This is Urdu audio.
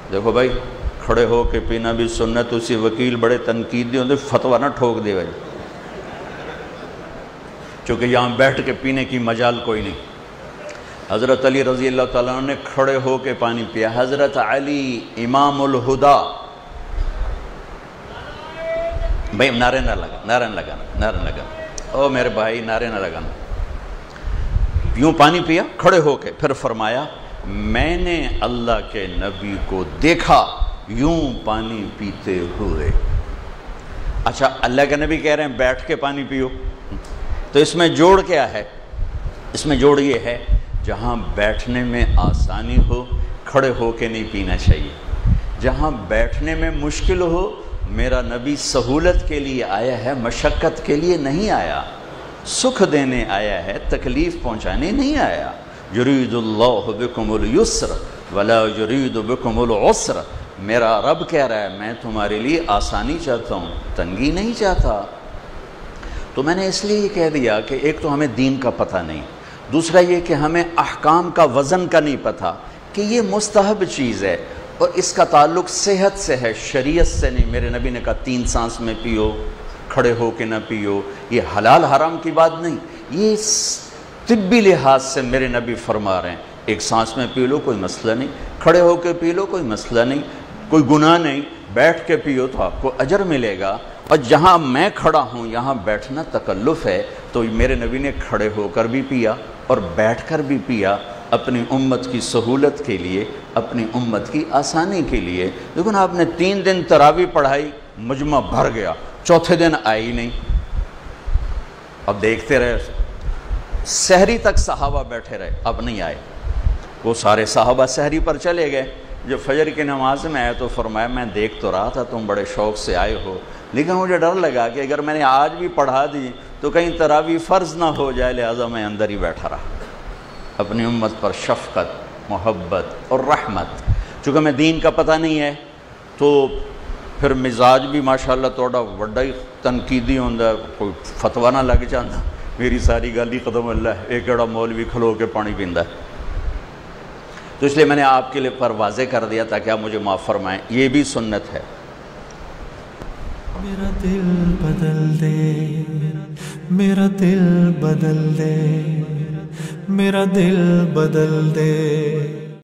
دیکھو بھائی کھڑے ہو کے پینا بھی سنت، اسی وکیل بڑے تنقیدی ہوتے فتویٰ نہ ٹھوک دے بھائی، چونکہ یہاں بیٹھ کے پینے کی مجال کوئی نہیں۔ حضرت علی رضی اللہ تعالیٰ عنہ نے کھڑے ہو کے پانی پیا۔ حضرت علی امام الہدا، بھائی نعرے نہ لگانا، او میرے بھائی نعرے نہ لگانا۔ یوں پانی پیا کھڑے ہو کے، پھر فرمایا میں نے اللہ کے نبی کو دیکھا یوں پانی پیتے ہوئے۔ اچھا اللہ کے نبی کہہ رہے ہیں بیٹھ کے پانی پیو، تو اس میں جوڑ کیا ہے؟ اس میں جوڑ یہ ہے جہاں بیٹھنے میں آسانی ہو کھڑے ہو کے نہیں پینا چاہیے، جہاں بیٹھنے میں مشکل ہو میرا نبی سہولت کے لیے آیا ہے، مشقت کے لیے نہیں آیا، سکھ دینے آیا ہے، تکلیف پہنچانے نہیں آیا۔ یرید اللہ بکم اليسر ولا یرید بکم العسر، میرا رب کہہ رہا ہے میں تمہارے لیے آسانی چاہتا ہوں، تنگی نہیں چاہتا۔ تو میں نے اس لیے یہ کہہ دیا کہ ایک تو ہمیں دین کا پتہ نہیں، دوسرا یہ کہ ہمیں احکام کا وزن کا نہیں پتہ کہ یہ مستحب چیز ہے اور اس کا تعلق صحت سے ہے، شریعت سے نہیں۔ میرے نبی نے کہا 3 سانس میں پیو، کھڑے ہو کے نہ پیو، یہ حلال حرام کی بات نہیں، یہ طبی لحاظ سے میرے نبی فرما رہے ہیں 1 سانس میں پی لو کوئی مسئلہ نہیں، کھڑے ہو کے پی لو کوئی مسئلہ نہیں، کوئی گناہ نہیں، بیٹھ کے پیو تو آپ کو اجر ملے گا۔ اور جہاں میں کھڑا ہوں یہاں بیٹھنا تکلف ہے، تو میرے نبی نے کھڑے ہو کر بھی پیا اور بیٹھ کر بھی پیا، اپنی امت کی سہولت کے لیے، اپنی امت کی آسانی کے لیے۔ دیکھو نا آپ نے 3 دن تراویح پڑھائی، مجمع بھر گیا، چوتھے دن آئی نہیں، اب دیکھتے رہے، سحری تک صحابہ بیٹھے رہے، اب نہیں آئے۔ وہ سارے صحابہ سحری پر چلے گئے، جو فجر کی نماز میں آئے تو فرمایا میں دیکھ تو رہا تھا تم بڑے شوق سے آئے ہو، لیکن مجھے ڈر لگا کہ اگر میں نے آج بھی پڑھا دی تو کہیں تراویح فرض نہ ہو جائے، لہٰذا میں اندر ہی بیٹھا رہا۔ اپنی امت پر شفقت، محبت اور رحمت، چونکہ میں دین کا پتہ نہیں ہے تو پھر مزاج بھی ماشاءاللہ توڑا وڈا ہی تنقیدی ہوندا، کوئی فتویٰ نہ لگ جاتا، میری ساری گل ہی قدم اللہ، ایک جڑا مولوی کھلو کے پانی پیندا ہے۔ تو اس لیے میں نے آپ کے لیے پر واضح کر دیا تاکہ آپ مجھے معاف فرمائیں، یہ بھی سنت ہے۔ میرا دل بدل دے، میرا دل بدل دے، میرا دل بدل دے۔